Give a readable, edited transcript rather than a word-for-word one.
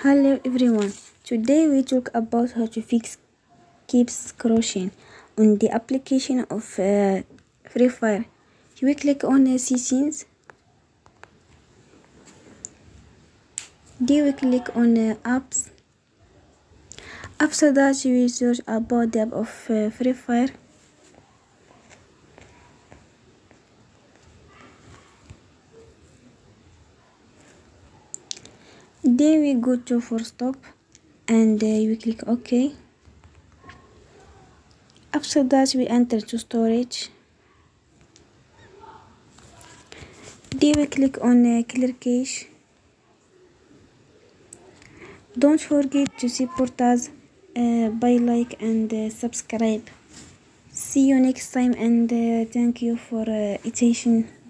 Hello everyone. Today we talk about how to fix keeps crashing on the application of Free Fire. You will click on settings. Then we click on apps. After that you will search about the app of Free Fire. Then we go to force stop and we click OK. After that we enter to storage. Then we click on clear cache. Don't forget to support us by like and subscribe. See you next time and thank you for attention.